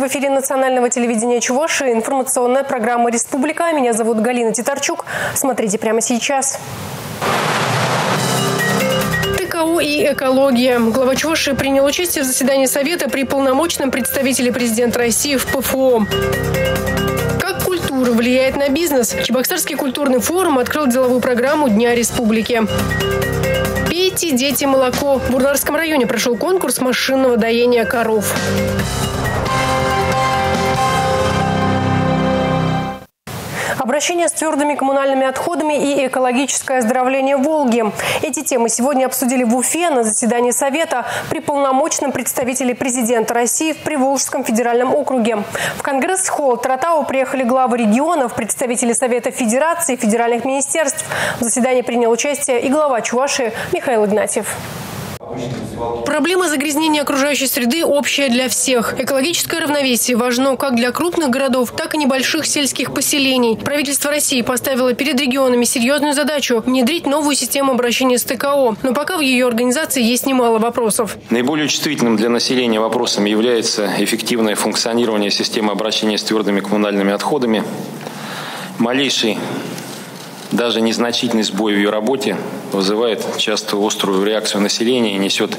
в эфире национального телевидения Чувашии информационная программа «Республика». Меня зовут Галина Титарчук. Смотрите прямо сейчас. ТКО и экология. Глава Чувашии принял участие в заседании Совета при полномочном представителе президента России в ПФО. Как культура влияет на бизнес? Чебоксарский культурный форум открыл деловую программу Дня Республики. «Пейте, дети, молоко». В Бурнарском районе прошел конкурс машинного доения коров. Обращение с твердыми коммунальными отходами и экологическое оздоровление Волги. Эти темы сегодня обсудили в Уфе на заседании Совета при полномочном представителе президента России в Приволжском федеральном округе. В Конгресс-холл Таратау приехали главы регионов, представители Совета Федерации, федеральных министерств. В заседании принял участие и глава Чувашии Михаил Игнатьев. Проблема загрязнения окружающей среды общая для всех. Экологическое равновесие важно как для крупных городов, так и небольших сельских поселений. Правительство России поставило перед регионами серьезную задачу – внедрить новую систему обращения с ТКО. Но пока в ее организации есть немало вопросов. Наиболее чувствительным для населения вопросом является эффективное функционирование системы обращения с твердыми коммунальными отходами. Малейший, даже незначительный сбой в ее работе вызывает часто острую реакцию населения и несет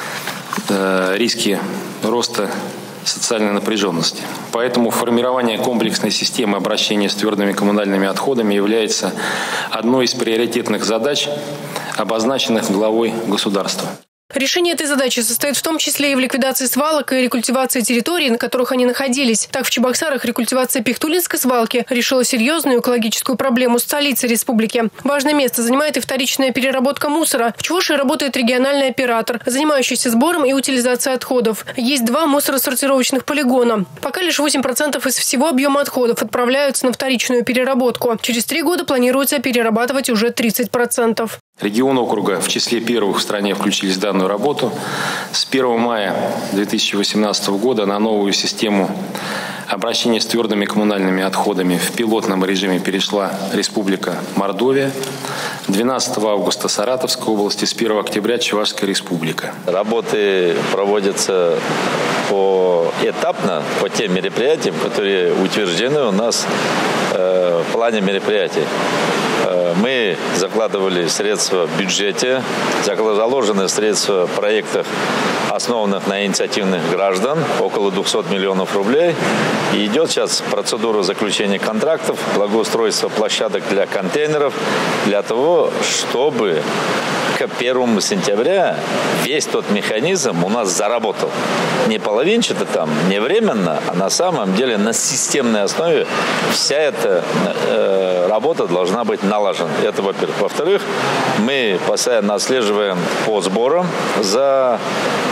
риски роста социальной напряженности. Поэтому формирование комплексной системы обращения с твердыми коммунальными отходами является одной из приоритетных задач, обозначенных главой государства. Решение этой задачи состоит в том числе и в ликвидации свалок и рекультивации территорий, на которых они находились. Так, в Чебоксарах рекультивация Пихтулинской свалки решила серьезную экологическую проблему столицы республики. Важное место занимает и вторичная переработка мусора. В Чувашии работает региональный оператор, занимающийся сбором и утилизацией отходов. Есть 2 мусоросортировочных полигона. Пока лишь 8% из всего объема отходов отправляются на вторичную переработку. Через 3 года планируется перерабатывать уже 30%. Регионы округа в числе первых в стране включились в данную работу. С 1 мая 2018 года на новую систему обращения с твердыми коммунальными отходами в пилотном режиме перешла Республика Мордовия. 12 августа Саратовской области, с 1 октября Чувашская республика. Работы проводятся поэтапно по тем мероприятиям, которые утверждены у нас в плане мероприятий. Мы закладывали средства в бюджете, заложены средства в проектах, основанных на инициативных граждан, около 200 миллионов рублей. И идет сейчас процедура заключения контрактов, благоустройства площадок для контейнеров, для того, чтобы к 1 сентября весь тот механизм у нас заработал. Не половинчато там, не временно, а на самом деле на системной основе вся эта работа должна быть налажена. Это во-первых. Во-вторых, мы постоянно отслеживаем по сборам за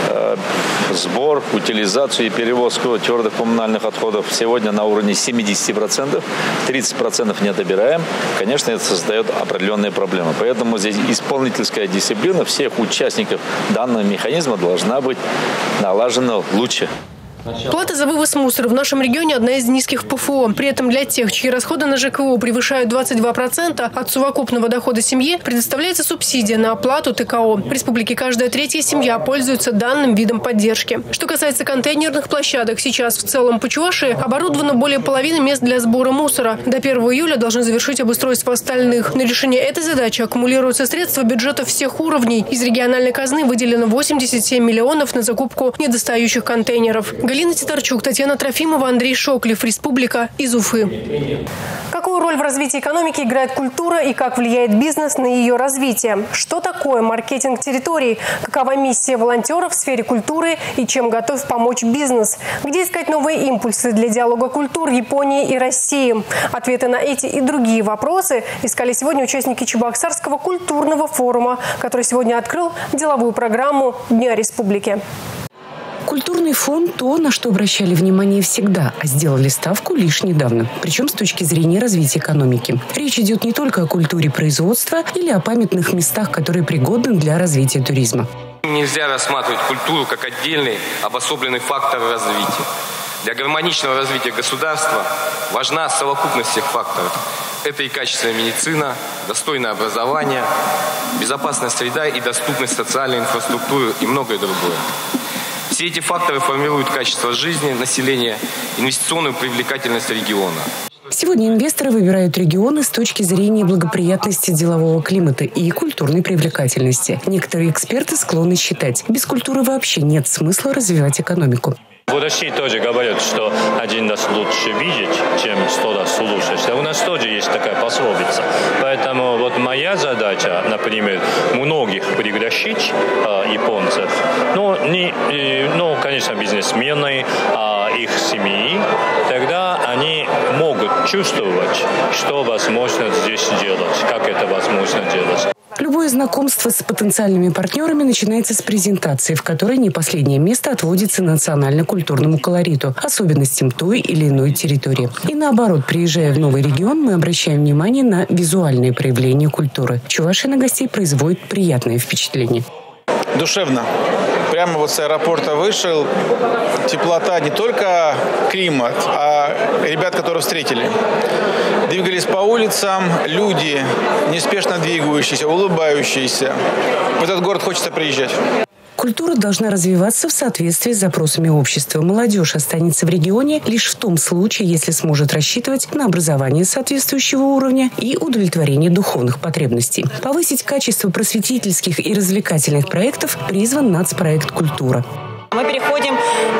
сбор, утилизацию и перевозку твердых коммунальных отходов сегодня на уровне 70%, 30% не добираем. Конечно, это создает определенные проблемы. Поэтому здесь исполнительская дисциплина всех участников данного механизма должна быть налажена лучше. Плата за вывоз мусора в нашем регионе одна из низких в ПФО. При этом для тех, чьи расходы на ЖКУ превышают 22% от совокупного дохода семьи, предоставляется субсидия на оплату ТКО. В республике каждая 3-я семья пользуется данным видом поддержки. Что касается контейнерных площадок, сейчас в целом по Чувашии оборудовано более половины мест для сбора мусора. До 1 июля должны завершить обустройство остальных. На решение этой задачи аккумулируются средства бюджета всех уровней. Из региональной казны выделено 87 миллионов на закупку недостающих контейнеров. Галина Титарчук, Татьяна Трофимова, Андрей Шоклев. Республика, из Уфы. Какую роль в развитии экономики играет культура и как влияет бизнес на ее развитие? Что такое маркетинг территорий? Какова миссия волонтеров в сфере культуры и чем готов помочь бизнес? Где искать новые импульсы для диалога культур Японии и России? Ответы на эти и другие вопросы искали сегодня участники Чебоксарского культурного форума, который сегодня открыл деловую программу Дня Республики. Культурный фонд – то, на что обращали внимание всегда, а сделали ставку лишь недавно. Причем с точки зрения развития экономики. Речь идет не только о культуре производства или о памятных местах, которые пригодны для развития туризма. Нельзя рассматривать культуру как отдельный обособленный фактор развития. Для гармоничного развития государства важна совокупность всех факторов. Это и качественная медицина, достойное образование, безопасная среда и доступность социальной инфраструктуры и многое другое. Все эти факторы формируют качество жизни населения, инвестиционную привлекательность региона. Сегодня инвесторы выбирают регионы с точки зрения благоприятности делового климата и культурной привлекательности. Некоторые эксперты склонны считать, без культуры вообще нет смысла развивать экономику. В России тоже говорят, что один раз лучше видеть, чем 100 раз слушать. У нас тоже есть такая пословица. Поэтому вот моя задача, например, многих пригласить японцев, но, конечно, бизнесмены, их семьи, тогда они могут чувствовать, что возможно здесь делать, как это возможно делать. Любое знакомство с потенциальными партнерами начинается с презентации, в которой не последнее место отводится национально-культурному колориту, особенностям той или иной территории. И наоборот, приезжая в новый регион, мы обращаем внимание на визуальные проявления культуры. Чувашия на гостей производит приятное впечатление. Душевно. Прямо вот с аэропорта вышел. Теплота, не только климат, а ребят, которые встретили. Двигались по улицам, люди, неспешно двигающиеся, улыбающиеся. В этот город хочется приезжать. Культура должна развиваться в соответствии с запросами общества. Молодежь останется в регионе лишь в том случае, если сможет рассчитывать на образование соответствующего уровня и удовлетворение духовных потребностей. Повысить качество просветительских и развлекательных проектов призван нацпроект «Культура». Мы переходим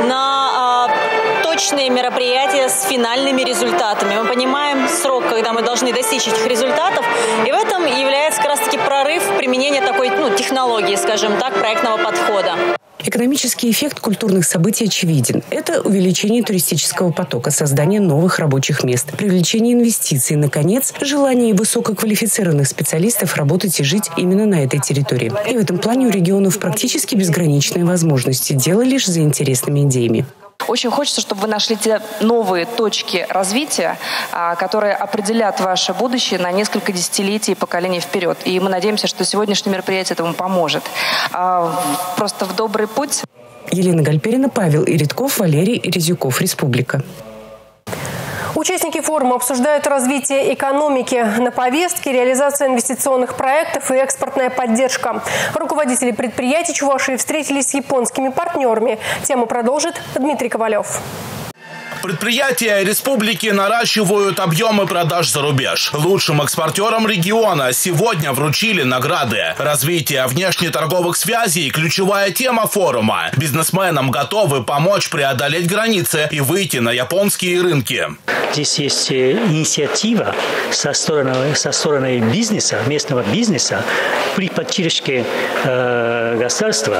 на точные мероприятия с финальными результатами. Мы понимаем срок, когда мы должны достичь этих результатов, и в этом является как раз-таки прорыв применения такой технологии, скажем так, проектного подхода. Экономический эффект культурных событий очевиден. Это увеличение туристического потока, создание новых рабочих мест, привлечение инвестиций, наконец, желание высококвалифицированных специалистов работать и жить именно на этой территории. И в этом плане у регионов практически безграничные возможности. Дело лишь за интересными идеями. Очень хочется, чтобы вы нашли те новые точки развития, которые определят ваше будущее на несколько десятилетий и поколений вперед. И мы надеемся, что сегодняшнее мероприятие этому поможет. Просто в добрый путь. Елена Гальперина, Павел Иридков, Валерий Резюков, Республика. Участники форума обсуждают развитие экономики. На повестке реализация инвестиционных проектов и экспортная поддержка. Руководители предприятий Чувашии встретились с японскими партнерами. Тему продолжит Дмитрий Ковалев. Предприятия республики наращивают объемы продаж за рубеж. Лучшим экспортерам региона сегодня вручили награды. Развитие внешнеторговых связей – ключевая тема форума. Бизнесменам готовы помочь преодолеть границы и выйти на японские рынки. Здесь есть инициатива со стороны бизнеса, местного бизнеса, при поддержке государства,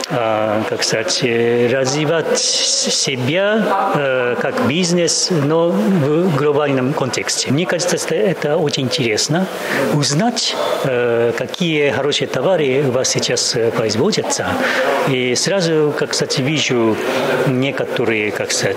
развивать себя как бизнес, но в глобальном контексте. Мне кажется, это очень интересно. Узнать, какие хорошие товары у вас сейчас производятся. И сразу, вижу некоторые,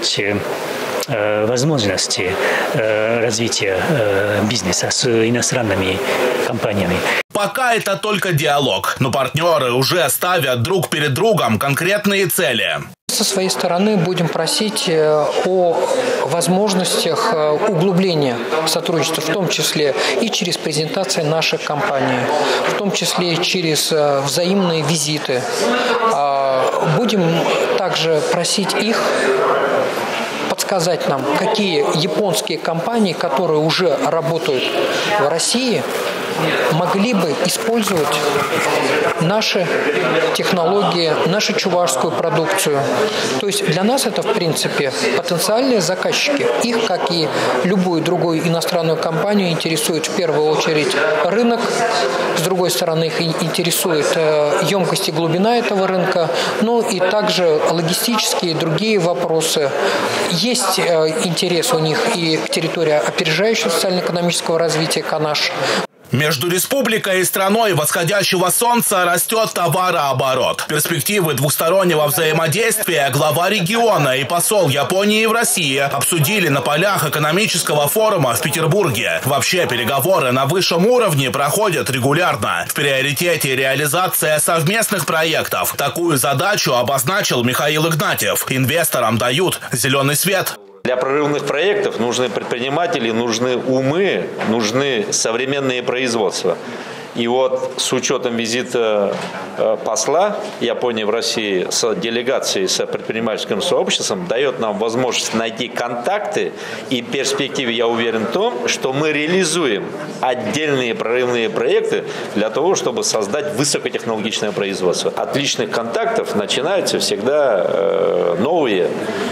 возможности развития бизнеса с иностранными компаниями. Пока это только диалог, но партнеры уже ставят друг перед другом конкретные цели. Со своей стороны будем просить о возможностях углубления сотрудничества, в том числе и через презентации нашей компании, в том числе и через взаимные визиты. Будем также просить их подсказать нам, какие японские компании, которые уже работают в России, могли бы использовать наши технологии, нашу чувашскую продукцию. То есть для нас это, в принципе, потенциальные заказчики. Их, как и любую другую иностранную компанию, интересует в первую очередь рынок. С другой стороны, их интересует емкость и глубина этого рынка. Ну и также логистические и другие вопросы. Есть интерес у них и к территории опережающего социально-экономического развития КАНАШ. Между республикой и страной восходящего солнца растет товарооборот. Перспективы двустороннего взаимодействия глава региона и посол Японии в России обсудили на полях экономического форума в Петербурге. Вообще переговоры на высшем уровне проходят регулярно. В приоритете реализация совместных проектов. Такую задачу обозначил Михаил Игнатьев. Инвесторам дают зеленый свет. Для прорывных проектов нужны предприниматели, нужны умы, нужны современные производства. И вот с учетом визита посла Японии в России с делегацией, с предпринимательским сообществом, дает нам возможность найти контакты. И в перспективе, я уверен в том, что мы реализуем отдельные прорывные проекты для того, чтобы создать высокотехнологичное производство. От личных контактов начинаются всегда новые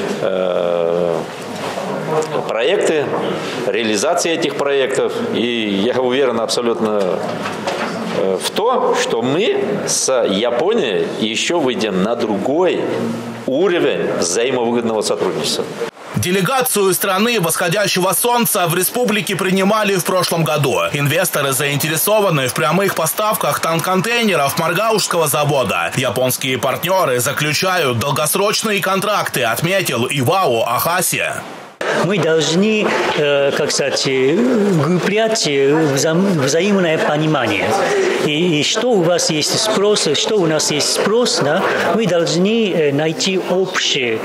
проекты, реализация этих проектов. И я уверен абсолютно в то, что мы с Японией еще выйдем на другой уровень взаимовыгодного сотрудничества. Делегацию страны восходящего солнца в республике принимали в прошлом году. Инвесторы заинтересованы в прямых поставках танконтейнеров Маргаушского завода. Японские партнеры заключают долгосрочные контракты, отметил Ивао Ахаси. Мы должны, как сказать, укреплять взаимное понимание. И что у вас есть спрос, что у нас есть спрос, да, мы должны найти общие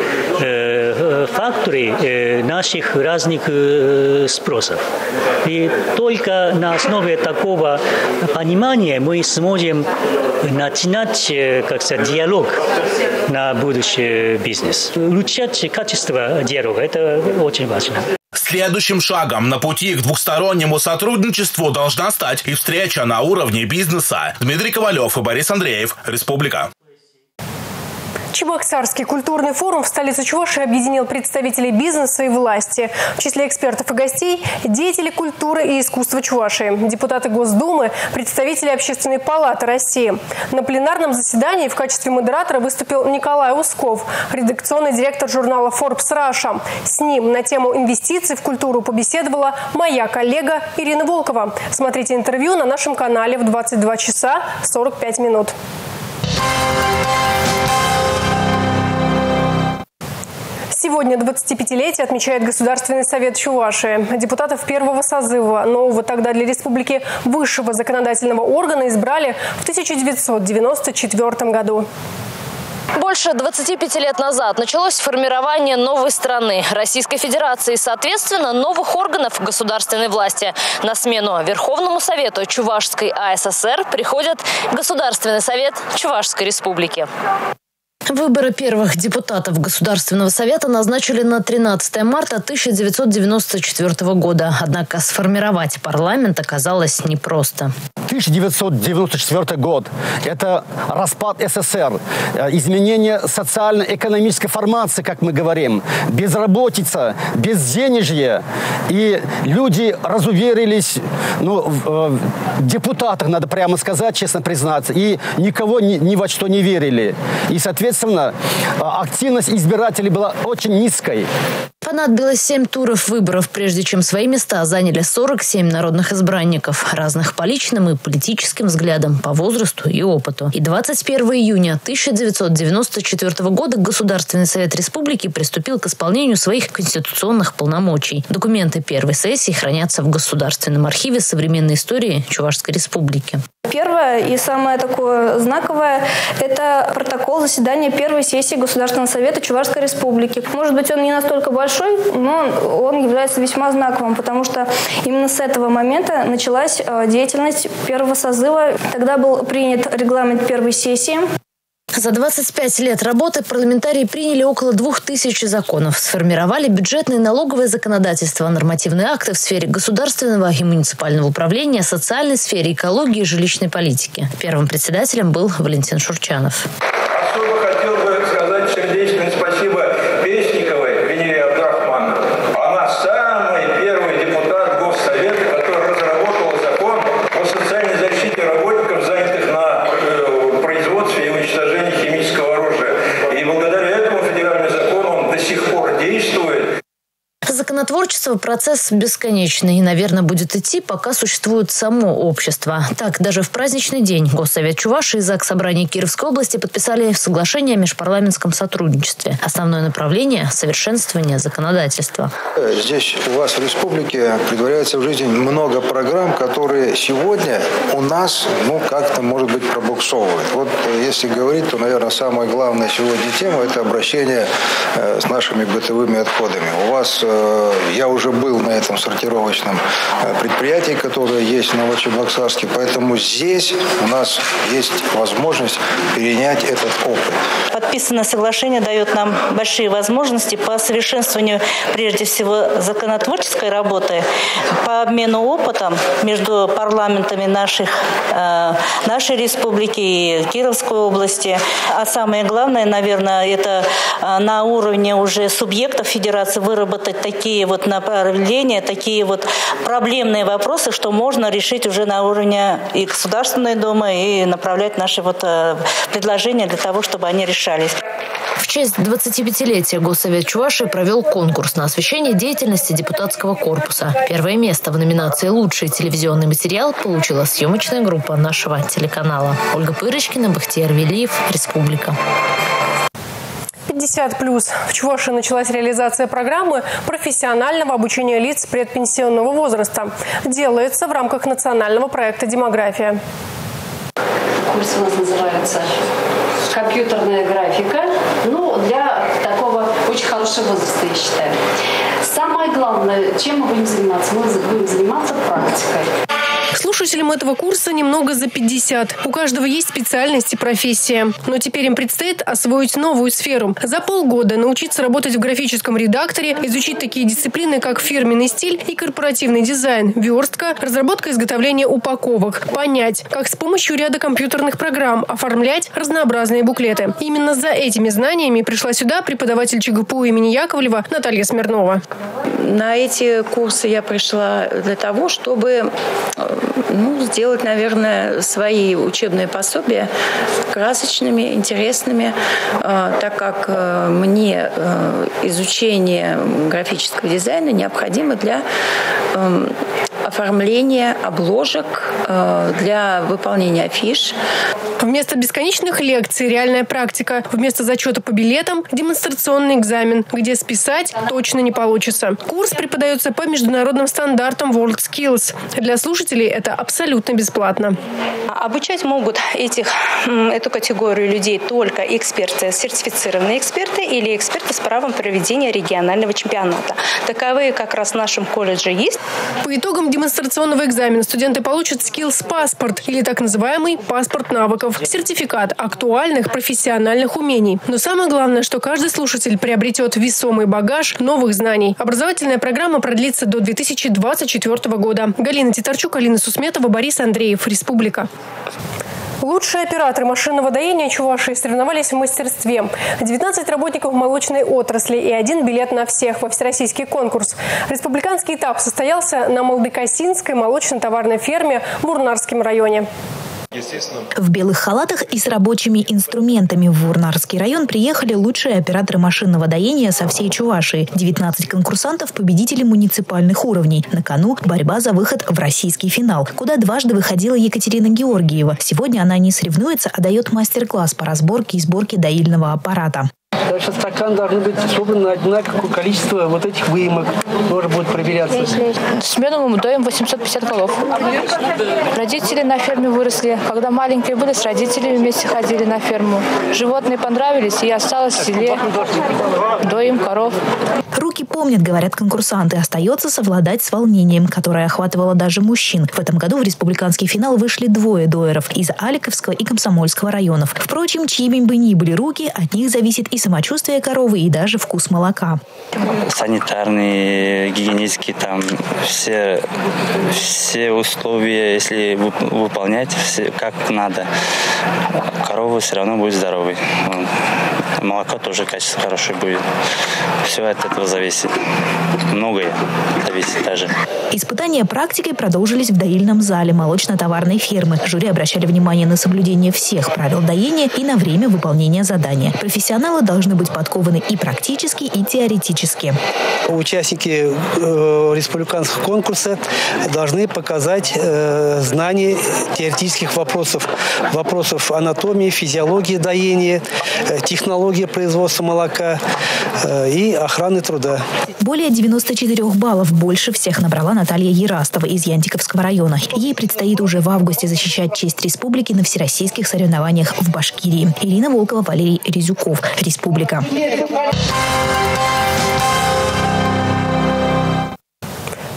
факторы наших разных спросов. И только на основе такого понимания мы сможем начинать, как сказать, диалог на будущий бизнес. Улучшать качество диалога – это очень важно. Следующим шагом на пути к двухстороннему сотрудничеству должна стать и встреча на уровне бизнеса. Дмитрий Ковалев и Борис Андреев. Республика. Чебоксарский культурный форум в столице Чувашии объединил представителей бизнеса и власти. В числе экспертов и гостей – деятели культуры и искусства Чувашии, депутаты Госдумы, представители Общественной палаты России. На пленарном заседании в качестве модератора выступил Николай Усков, редакционный директор журнала Forbes Russia. С ним на тему инвестиций в культуру побеседовала моя коллега Ирина Волкова. Смотрите интервью на нашем канале в 22 часа 45 минут. Сегодня 25-летие отмечает Государственный совет Чувашии. Депутатов первого созыва нового тогда для республики высшего законодательного органа избрали в 1994 году. Больше 25 лет назад началось формирование новой страны – Российской Федерации, соответственно, новых органов государственной власти. На смену Верховному Совету Чувашской АССР приходит Государственный совет Чувашской Республики. Выборы первых депутатов Государственного совета назначили на 13 марта 1994 года. Однако сформировать парламент оказалось непросто. 1994 год – это распад СССР, изменение социально-экономической формации, как мы говорим, безработица, безденежье. И люди разуверились в депутатах, надо прямо сказать, честно признаться, и никого ни во что не верили. И, соответственно, активность избирателей была очень низкой. Понадобилось 7 туров выборов, прежде чем свои места заняли 47 народных избранников, разных по личным и политическим взглядам, по возрасту и опыту. И 21 июня 1994 года Государственный совет республики приступил к исполнению своих конституционных полномочий. Документы первой сессии хранятся в Государственном архиве современной истории Чувашской республики. Первое и самое такое знаковое – это протокол заседания первой сессии Государственного совета Чувашской республики. Может быть, он не настолько большой, но он является весьма знаковым, потому что именно с этого момента началась деятельность первого созыва. Тогда был принят регламент первой сессии. За 25 лет работы парламентарии приняли около 2000 законов, сформировали бюджетное и налоговое законодательство, нормативные акты в сфере государственного и муниципального управления, социальной сфере, экологии и жилищной политики. Первым председателем был Валентин Шурчанов. Особо хотел бы сказать сердечное спасибо Песниковой Венере Абдрахмановне. Она самый первый депутат Госсовета, который разработал закон о социальной защите работников, занятых на производстве и уничтожении химического оружия. И благодаря этому федеральный закон, он до сих пор действует. Законотворчество – процесс бесконечный и, наверное, будет идти, пока существует само общество. Так, даже в праздничный день Госсовет Чувашии и Заксобрание Кировской области подписали соглашение о межпарламентском сотрудничестве. Основное направление – совершенствование законодательства. Здесь у вас в республике предваряется в жизнь много программ, которые сегодня у нас, как-то, может быть, пробуксовывают. Вот если говорить, то, наверное, самая главная сегодня тема – это обращение с нашими бытовыми отходами. У вас, я уже был на этом сортировочном предприятии, которое есть в Новочебоксарске. Поэтому здесь у нас есть возможность перенять этот опыт. Подписанное соглашение дает нам большие возможности по совершенствованию, прежде всего, законотворческой работы, по обмену опытом между парламентами нашей республики и Кировской области. А самое главное, наверное, это на уровне уже субъектов федерации выработать такие вот направления, такие вот проблемные вопросы, что можно решить уже на уровне и Государственной Думы, и направлять наши вот предложения для того, чтобы они решались. В честь 25-летия Госсовет Чувашии провел конкурс на освещение деятельности депутатского корпуса. Первое место в номинации «Лучший телевизионный материал» получила съемочная группа нашего телеканала. Ольга Пырочкина, Бахтияр Велиев, Республика. 50+. В Чувашии началась реализация программы профессионального обучения лиц предпенсионного возраста. Делается в рамках национального проекта «Демография». Курс у нас называется «Компьютерная графика». Для такого очень хорошего возраста, я считаю. Самое главное, чем мы будем заниматься? Мы будем заниматься практикой. Слушателям этого курса немного за 50. У каждого есть специальность и профессия. Но теперь им предстоит освоить новую сферу. За полгода научиться работать в графическом редакторе, изучить такие дисциплины, как фирменный стиль и корпоративный дизайн, верстка, разработка и изготовление упаковок. Понять, как с помощью ряда компьютерных программ оформлять разнообразные буклеты. Именно за этими знаниями пришла сюда преподаватель ЧГПУ имени Яковлева Наталья Смирнова. На эти курсы я пришла для того, чтобы сделать, наверное, свои учебные пособия красочными, интересными, так как мне изучение графического дизайна необходимо для оформления обложек, для выполнения афиш. Вместо бесконечных лекций реальная практика. Вместо зачета по билетам демонстрационный экзамен, где списать точно не получится. Курс преподается по международным стандартам WorldSkills. Для слушателей это абсолютно бесплатно. Обучать могут эту категорию людей только эксперты, сертифицированные эксперты или эксперты с правом проведения регионального чемпионата. Таковые как раз в нашем колледже есть. По итогам демонстрационного экзамена студенты получат skills-паспорт или так называемый паспорт навыков. Сертификат актуальных профессиональных умений. Но самое главное, что каждый слушатель приобретет весомый багаж новых знаний. Образовательная программа продлится до 2024 года. Галина Титарчук, Алина Сусметова, Борис Андреев, Республика. Лучшие операторы машинного доения Чувашии соревновались в мастерстве. 19 работников молочной отрасли и 1 билет на всех во всероссийский конкурс. Республиканский этап состоялся на Молдыкосинской молочно-товарной ферме в Вурнарском районе. В белых халатах и с рабочими инструментами в Вурнарский район приехали лучшие операторы машинного доения со всей Чувашии. 19 конкурсантов – победители муниципальных уровней. На кону борьба за выход в российский финал, куда дважды выходила Екатерина Георгиева. Сегодня она не соревнуется, а дает мастер-класс по разборке и сборке доильного аппарата. Дальше стакан должно быть собрано одинаковое количество вот этих выемок. Тоже будет проверяться. С медом мы доим 850 голов. Родители на ферме выросли. Когда маленькие были, с родителями вместе ходили на ферму. Животные понравились, и я осталась в селе. Доим коров. Руки помнят, говорят конкурсанты. Остается совладать с волнением, которое охватывало даже мужчин. В этом году в республиканский финал вышли 2 доеров из Аликовского и Комсомольского районов. Впрочем, чьими бы ни были руки, от них зависит и самочувствие коровы, и даже вкус молока. Санитарные, гигиенические, там все условия, если выполнять как надо, корова все равно будет здоровой. Молоко тоже качество хорошее будет. Все от этого зависит. Многое зависит даже. Испытания практикой продолжились в доильном зале молочно-товарной фермы. Жюри обращали внимание на соблюдение всех правил доения и на время выполнения задания. Профессионалы должны быть подкованы и практически, и теоретически. Участники республиканского конкурса должны показать знание теоретических вопросов. Вопросов анатомии, физиологии доения, технологии производства молока и охраны труда. Более 94 баллов больше всех набрала Наталья Ерастова из Янтиковского района. Ей предстоит уже в августе защищать честь республики на всероссийских соревнованиях в Башкирии. Ирина Волкова, Валерий Резюков, Республика.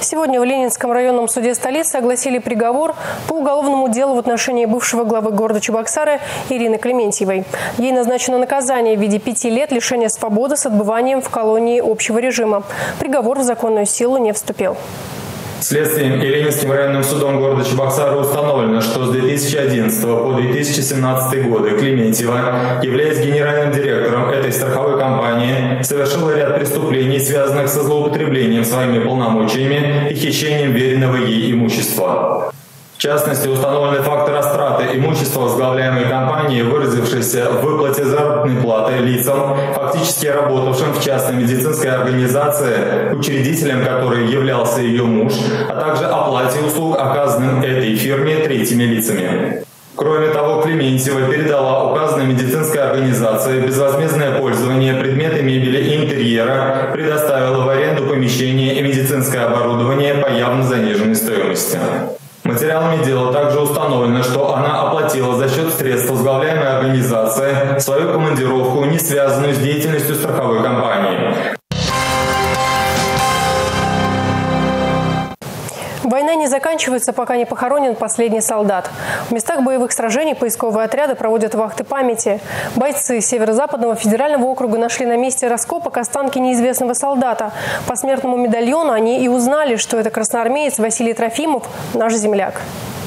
Сегодня в Ленинском районном суде столицы огласили приговор по уголовному делу в отношении бывшего главы города Чебоксары Ирины Клементьевой. Ей назначено наказание в виде 5 лет лишения свободы с отбыванием в колонии общего режима. Приговор в законную силу не вступил. Следствием и Ленинским районным судом города Чебоксары установлено, что с 2011 по 2017 годы Клементьева, являясь генеральным директором этой страховой компании, совершила ряд преступлений, связанных со злоупотреблением своими полномочиями и хищением веренного ей имущества. В частности, установлены факты растраты имущества возглавляемой компании, выразившейся в выплате заработной платы лицам, фактически работавшим в частной медицинской организации, учредителем которой являлся ее муж, а также оплате услуг, оказанным этой фирме третьими лицами. Кроме того, Клементьева передала указанной медицинской организации безвозмездное пользование предметы мебели и интерьера, предоставила в аренду помещения и медицинское оборудование по явно заниженной стоимости. Материалами дела также установлено, что она оплатила за счет средств возглавляемой организации свою командировку, не связанную с деятельностью страховой компании. Война не заканчивается, пока не похоронен последний солдат. В местах боевых сражений поисковые отряды проводят вахты памяти. Бойцы Северо-Западного федерального округа нашли на месте раскопок останки неизвестного солдата. По смертному медальону они и узнали, что это красноармеец Василий Трофимов, наш земляк.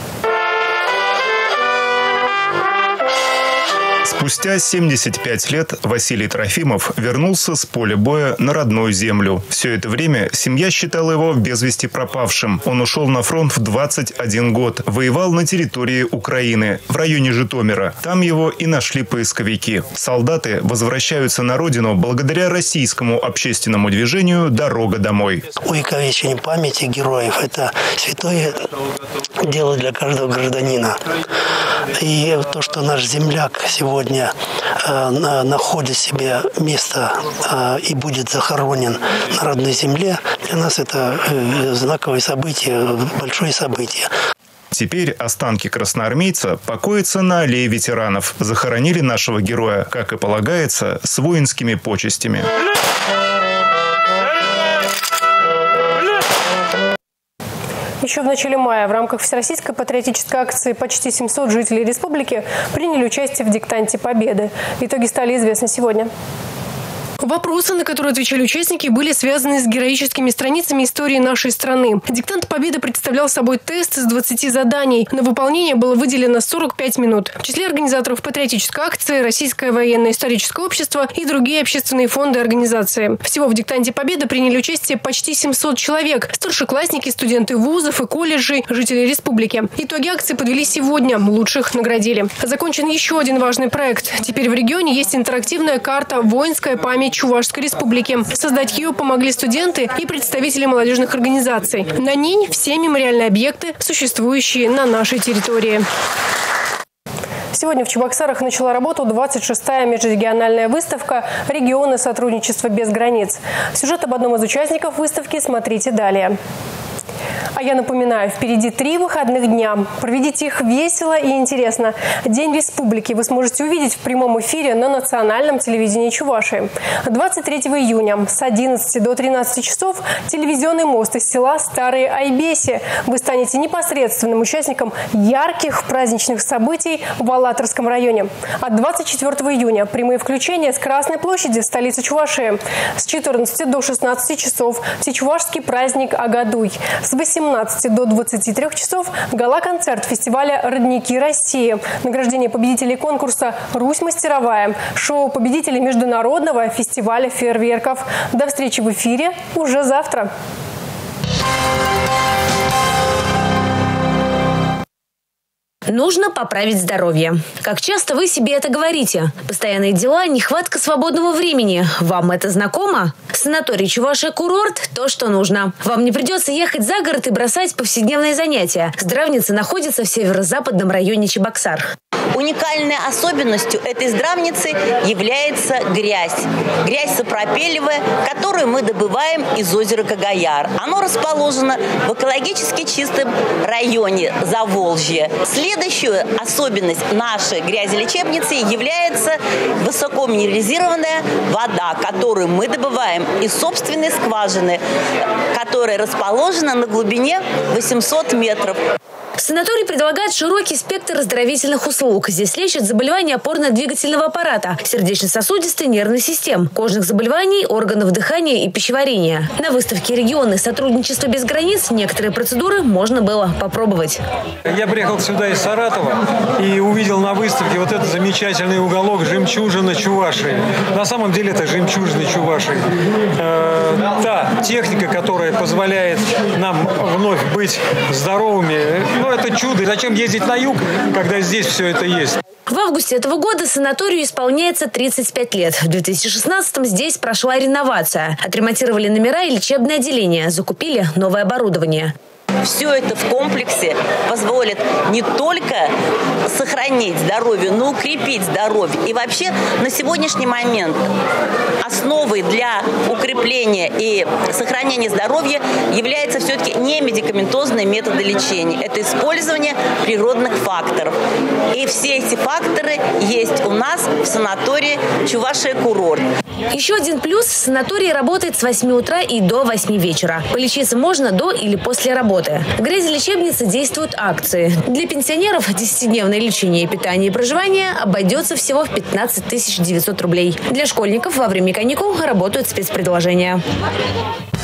Спустя 75 лет Василий Трофимов вернулся с поля боя на родную землю. Все это время семья считала его без вести пропавшим. Он ушел на фронт в 21 год. Воевал на территории Украины, в районе Житомира. Там его и нашли поисковики. Солдаты возвращаются на родину благодаря российскому общественному движению «Дорога домой». Увековечение памяти героев – это святое дело для каждого гражданина. И то, что наш земляк сегодня находит себе место и будет захоронен на родной земле, для нас это знаковое событие, большое событие. Теперь останки красноармейца покоятся на аллее ветеранов. Захоронили нашего героя, как и полагается, с воинскими почестями. Еще в начале мая в рамках всероссийской патриотической акции почти 700 жителей республики приняли участие в диктанте Победы. Итоги стали известны сегодня. Вопросы, на которые отвечали участники, были связаны с героическими страницами истории нашей страны. Диктант Победы представлял собой тест из 20 заданий. На выполнение было выделено 45 минут. В числе организаторов патриотической акции Российское военно-историческое общество и другие общественные фонды и организации. Всего в диктанте Победы приняли участие почти 700 человек. Старшеклассники, студенты вузов и колледжей, жители республики. Итоги акции подвели сегодня. Лучших наградили. Закончен еще один важный проект. Теперь в регионе есть интерактивная карта «Воинская память Чувашской республики». Создать ее помогли студенты и представители молодежных организаций. На ней все мемориальные объекты, существующие на нашей территории. Сегодня в Чебоксарах начала работу 26-я межрегиональная выставка «Регионы сотрудничества без границ». Сюжет об одном из участников выставки смотрите далее. А я напоминаю, впереди 3 выходных дня. Проведите их весело и интересно. День республики вы сможете увидеть в прямом эфире на национальном телевидении Чувашии. 23 июня с 11 до 13 часов телевизионный мост из села Старые Айбеси. Вы станете непосредственным участником ярких праздничных событий в Алатырском районе. А 24 июня прямые включения с Красной площади в столице Чувашии. С 14 до 16 часов всечувашский праздник Агадуй. С 18 до 23 часов гала-концерт фестиваля «Родники России». Награждение победителей конкурса «Русь мастеровая». Шоу победителей международного фестиваля фейерверков. До встречи в эфире уже завтра. Нужно поправить здоровье. Как часто вы себе это говорите? Постоянные дела, нехватка свободного времени. Вам это знакомо? Санаторий «Чувашия-курорт» – то, что нужно. Вам не придется ехать за город и бросать повседневные занятия. Здравница находится в северо-западном районе Чебоксар. Уникальной особенностью этой здравницы является грязь. Грязь сапропелевая, которую мы добываем из озера Кагаяр. Оно расположено в экологически чистом районе Заволжья. Следующую особенность нашей грязелечебницы является высокоминерализированная вода, которую мы добываем из собственной скважины, которая расположена на глубине 800 метров. Санаторий предлагает широкий спектр оздоровительных услуг. Здесь лечат заболевания опорно-двигательного аппарата, сердечно-сосудистой нервной системы, кожных заболеваний, органов дыхания и пищеварения. На выставке «Регионы. Сотрудничество без границ» некоторые процедуры можно было попробовать. Я приехал сюда из Саратова и увидел на выставке вот этот замечательный уголок «Жемчужина Чувашии». На самом деле это жемчужина Чувашии. Та техника, которая позволяет нам вновь быть здоровыми, это чудо. Зачем ездить на юг, когда здесь все это есть? В августе этого года санаторию исполняется 35 лет. В 2016-м здесь прошла реновация. Отремонтировали номера и лечебное отделение. Закупили новое оборудование. Все это в комплексе позволит не только сохранить здоровье, но и укрепить здоровье. И вообще на сегодняшний момент основой для укрепления и сохранения здоровья является все-таки не медикаментозные методы лечения. Это использование природных факторов. И все эти факторы есть у нас в санатории Чувашия курорт. Еще один плюс – санаторий работает с 8 утра и до 8 вечера. Полечиться можно до или после работы. В грязелечебнице действуют акции. Для пенсионеров 10-дневное лечение, питание и проживание обойдется всего в 15 900 рублей. Для школьников во время каникул работают спецпредложения.